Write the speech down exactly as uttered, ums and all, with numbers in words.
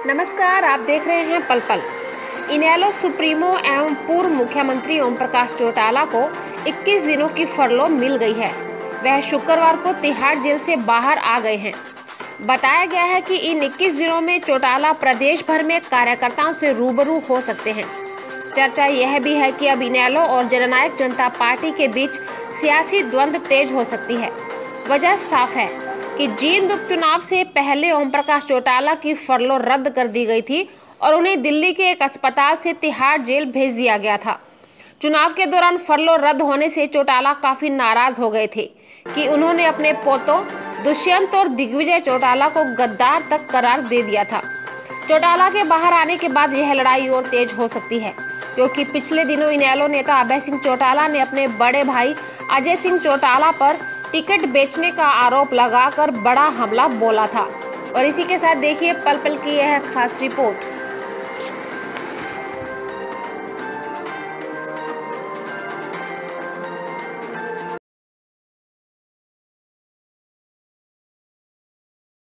नमस्कार, आप देख रहे हैं पल पल। इनेलो सुप्रीमो एवं पूर्व मुख्यमंत्री ओम प्रकाश चौटाला को इक्कीस दिनों की फरलो मिल गई है। वह शुक्रवार को तिहाड़ जेल से बाहर आ गए हैं। बताया गया है कि इन इक्कीस दिनों में चौटाला प्रदेश भर में कार्यकर्ताओं से रूबरू हो सकते हैं। चर्चा यह भी है कि अब इनेलो और जननायक जनता पार्टी के बीच सियासी द्वंद्व तेज हो सकती है। वजह साफ है कि जींद उपचुनाव से पहले ओम प्रकाश चौटाला की फरलो रद्द कर दी गई थी और उन्हें दिल्ली के एक अस्पताल से तिहाड़ जेल भेज दिया गया था। चुनाव के दौरान फरलो रद्द होने से चौटाला काफी नाराज हो गए थे कि उन्होंने अपने पोतों दुष्यंत और दिग्विजय चौटाला को गद्दार तक करार दे दिया था। चौटाला के बाहर आने के बाद यह लड़ाई और तेज हो सकती है, क्योंकि पिछले दिनों इनेलो नेता अभय सिंह चौटाला ने अपने बड़े भाई अजय सिंह चौटाला पर टिकट बेचने का आरोप लगाकर बड़ा हमला बोला था। और इसी के साथ देखिए पल पल की यह खास रिपोर्ट।